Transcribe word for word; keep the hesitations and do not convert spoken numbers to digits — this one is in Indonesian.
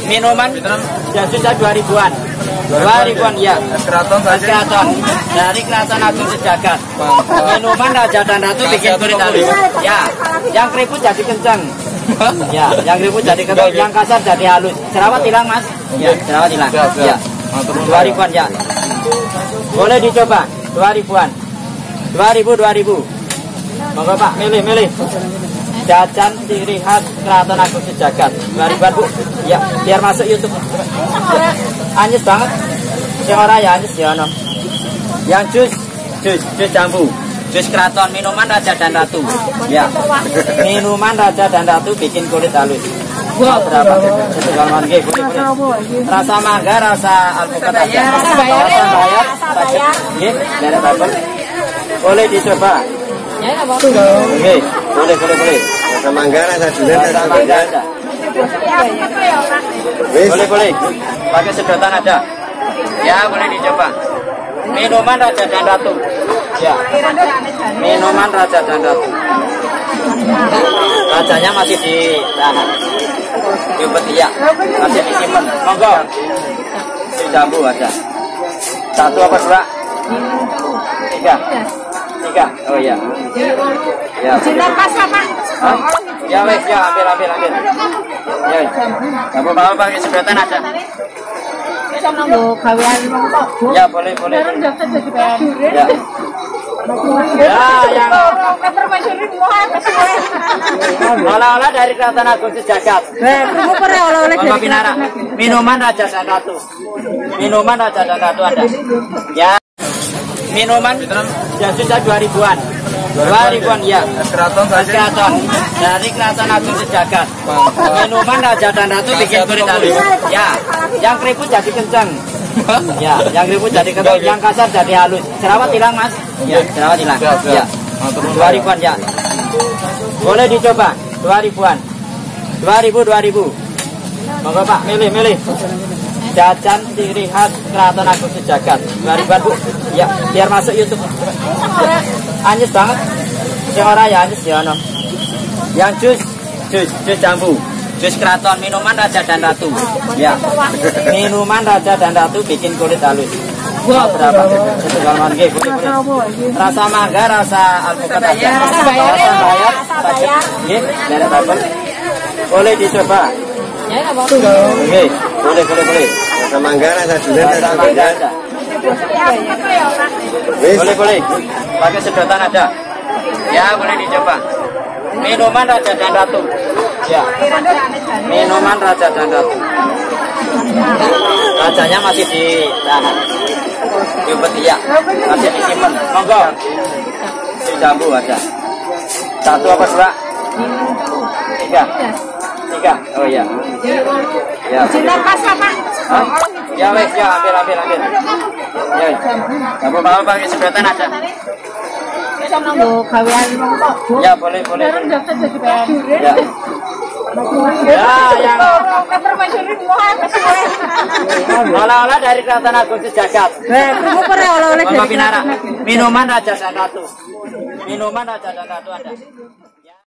Minuman ya sudah dua ribuan. Dua ribuan ya. Keraton saja. Keraton dari Keraton Agung Sejagat. Minuman Raja dan Ratu bikin kulit halus. Ya, yang keriput jadi kencang. Ya, yang keriput jadi kencang, yang kasar jadi halus. Jerawat hilang mas? Ya, jerawat hilang. Ya, dua ribuan ya. Boleh dicoba. Dua ribuan. Dua ribu, dua ribu. Monggo Pak, milih, milih. Jajan ciri khas Keraton Agung Sejagat. Dua ribuan Bu. Ya, biar masuk YouTube. Anyes banget. Yang ora ya anyes ya no. Yang jus, jus, jus jambu. Jus keraton, minuman Raja dan Ratu. Ya. Minuman Raja dan Ratu bikin kulit halus. Wah, berapa? Satu galon nggih, boleh. Rasa mangga, rasa alpukat aja. Rasa bayar, rasa bayar. Nggih, dari babon. Boleh dicoba. Ya, enggak apa-apa. Nggih, boleh, boleh, boleh. Rasa mangga, rasa durian, Rasa mangga ada. Boleh, boleh. Pakai sedotan ada. Ya, boleh dicoba. Minuman Raja dan Ratu. Ya. Minuman Raja dan Ratu. Rajanya masih ditahan. Yubet ya. Masih disimpan. Monggo. Di jambu ada. Satu apa dua? Tiga. Tiga. Oh iya. Ya. Cinta pas apa? Hah? Ya wes, ya ambil ambil ambil. Ya wes. Kamu mau pakai sedotan ada? Ya boleh boleh. Ya. Ya yang olah-olah dari Keraton Agung Sejagat. Monggo Pinara. Minuman Raja dan Ratu. Minuman Raja dan Ratu ada. Ya. Minuman ya sudah dua ribuan. Dua ribuan ya. Keraton saja. Keraton dari Keraton Agung Sejagat. Minuman Raja dan Ratu bikin kulit halus. Ya, yang keriput jadi kencang. Ya, yang keriput jadi kencang, yang kasar jadi halus. Jerawat hilang mas? Ya, jerawat hilang. Ya, dua ribuan ya. Boleh dicoba. Dua ribuan. Dua ribu, dua ribu. Monggo Pak, milih, milih. Jajan ciri khas Keraton Agung Sejagat. Dua ribuan Bu. Ya, biar masuk YouTube. Anyes banget. Yang ora ya anyes ya no. Yang jus, jus, jus jambu. Jus keraton, minuman Raja dan Ratu. Ya. Minuman Raja dan Ratu bikin kulit halus. Wah, berapa? Satu galon nggih, boleh. Rasa mangga, rasa alpukat aja. Rasa bayar, rasa bayar. Nggih, dari babon. Boleh dicoba. Ya, enggak apa-apa. Nggih, boleh, boleh, boleh. Rasa mangga, rasa durian, Rasa mangga ada. Boleh, boleh. Pakai sedotan ada. Ya, boleh dicoba. Minuman Raja dan Ratu. Ya. Minuman Raja dan Ratu. Rajanya masih ditahan. Yubet ya. Masih disimpan. Monggo. Di jambu ada. Satu apa dua? Tiga. Tiga. Oh iya. Ya. Cinta pas apa? Hah? Ya wes, ya ambil ambil ambil. Ya wes. Kamu mau pakai sedotan ada? Ya boleh boleh. Ya. Ya yang olah-olah dari Keraton Agung Sejagat. Monggo Pinara. Minuman Raja dan Ratu. Minuman Raja dan Ratu ada.